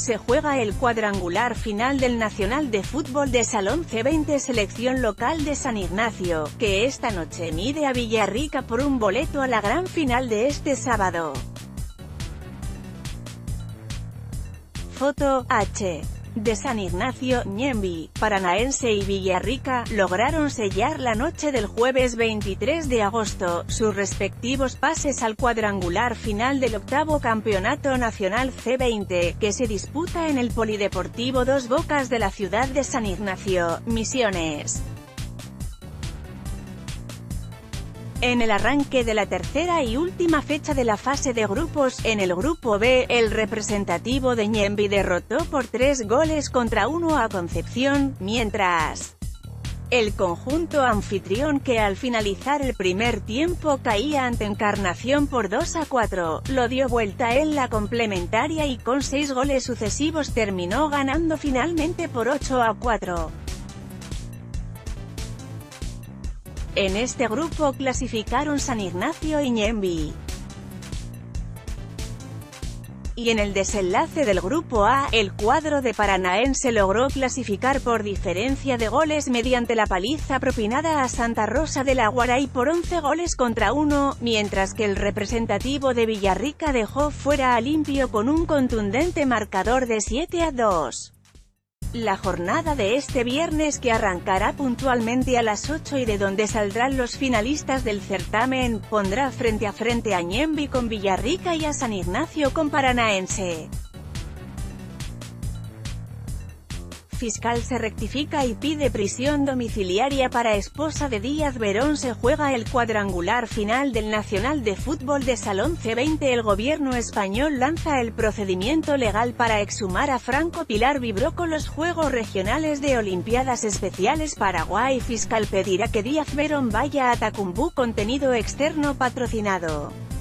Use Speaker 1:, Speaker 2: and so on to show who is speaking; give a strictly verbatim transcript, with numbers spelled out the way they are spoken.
Speaker 1: se juega el cuadrangular final del Nacional de Fútbol de Salón C veinte selección local de San Ignacio, que esta noche mide a Villarrica por un boleto a la gran final de este sábado. Foto H. De San Ignacio, Ñemby, Paranaense y Villarrica, lograron sellar la noche del jueves veintitrés de agosto, sus respectivos pases al cuadrangular final del octavo Campeonato Nacional C veinte, que se disputa en el Polideportivo Dos Bocas de la ciudad de San Ignacio, Misiones. En el arranque de la tercera y última fecha de la fase de grupos, en el grupo B, el representativo de Ñemby derrotó por tres goles contra uno a Concepción, mientras el conjunto anfitrión, que al finalizar el primer tiempo caía ante Encarnación por dos a cuatro, lo dio vuelta en la complementaria y con seis goles sucesivos terminó ganando finalmente por ocho a cuatro. En este grupo clasificaron San Ignacio y Ñemby. Y en el desenlace del grupo A, el cuadro de Paranaense logró clasificar por diferencia de goles mediante la paliza propinada a Santa Rosa de la Guaray por once goles contra uno, mientras que el representativo de Villarrica dejó fuera a Limpio con un contundente marcador de siete a dos. La jornada de este viernes, que arrancará puntualmente a las ocho y de donde saldrán los finalistas del certamen, pondrá frente a frente a Ñemby con Villarrica y a San Ignacio con Paranaense. Fiscal se rectifica y pide prisión domiciliaria para esposa de Díaz Verón. Se juega el cuadrangular final del Nacional de Fútbol de Salón C veinte. El gobierno español lanza el procedimiento legal para exhumar a Franco. Pilar vibró con los Juegos Regionales de Olimpiadas Especiales Paraguay. Fiscal pedirá que Díaz Verón vaya a Tacumbú. Contenido externo patrocinado.